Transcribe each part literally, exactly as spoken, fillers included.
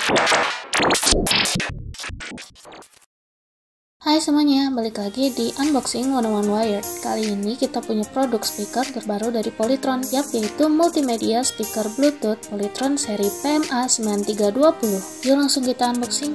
Hai semuanya, balik lagi di Unboxing seratus satu Wired. Kali ini kita punya produk speaker terbaru dari Polytron, yap, yaitu multimedia speaker Bluetooth Polytron seri P M A sembilan tiga dua nol. Yuk langsung kita unboxing.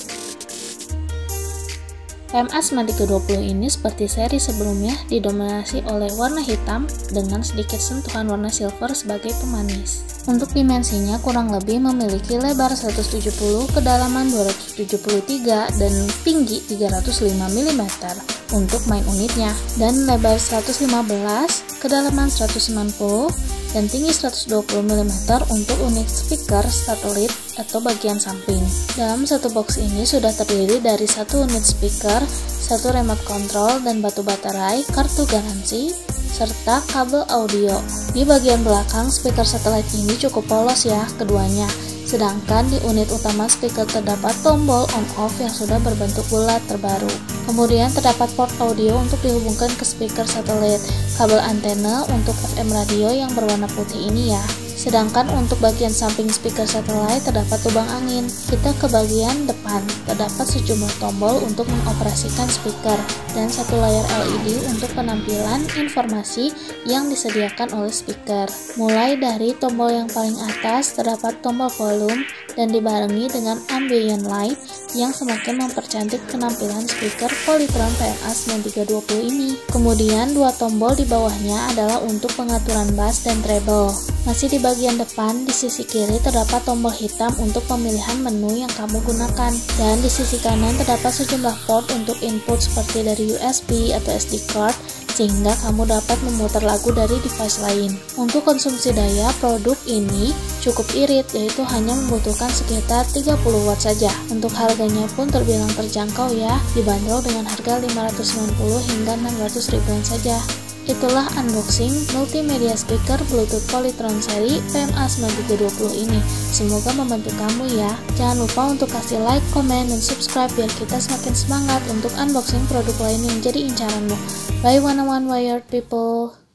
P M A sembilan tiga dua nol ini seperti seri sebelumnya didominasi oleh warna hitam dengan sedikit sentuhan warna silver sebagai pemanis. Untuk dimensinya kurang lebih memiliki lebar seratus tujuh puluh, kedalaman dua ratus tujuh puluh tiga, dan tinggi tiga ratus lima milimeter untuk main unitnya, dan lebar seratus lima belas, kedalaman seratus sembilan puluh, dan tinggi seratus dua puluh milimeter untuk unit speaker satelit atau bagian samping. Dalam satu box ini sudah terdiri dari satu unit speaker, satu remote control, dan batu baterai, kartu garansi, serta kabel audio. Di bagian belakang speaker satelit ini cukup polos ya keduanya, sedangkan di unit utama speaker terdapat tombol on-off yang sudah berbentuk bulat terbaru. Kemudian terdapat port audio untuk dihubungkan ke speaker satelit, kabel antena untuk F M radio yang berwarna putih ini ya. Sedangkan untuk bagian samping speaker satelit terdapat lubang angin. Kita ke bagian depan, terdapat sejumlah tombol untuk mengoperasikan speaker dan satu layar L E D untuk penampilan informasi yang disediakan oleh speaker. Mulai dari tombol yang paling atas terdapat tombol volume dan dibarengi dengan ambient light yang semakin mempercantik penampilan speaker Polytron P M A sembilan tiga dua nol ini. Kemudian dua tombol di bawahnya adalah untuk pengaturan bass dan treble. Masih di bagian depan, di sisi kiri terdapat tombol hitam untuk pemilihan menu yang kamu gunakan, dan di sisi kanan terdapat sejumlah port untuk input seperti dari U S B atau S D card, sehingga kamu dapat memutar lagu dari device lain. Untuk konsumsi daya, produk ini cukup irit, yaitu hanya membutuhkan sekitar tiga puluh watt saja. Untuk harganya pun terbilang terjangkau ya, dibanderol dengan harga lima ratus sembilan puluh hingga enam ratus ribuan saja. Itulah unboxing multimedia speaker Bluetooth Polytron seri P M A sembilan tiga dua nol ini. Semoga membantu kamu ya. Jangan lupa untuk kasih like, komen, dan subscribe biar kita semakin semangat untuk unboxing produk lain yang jadi incaranmu. Bye one oh one Wired people.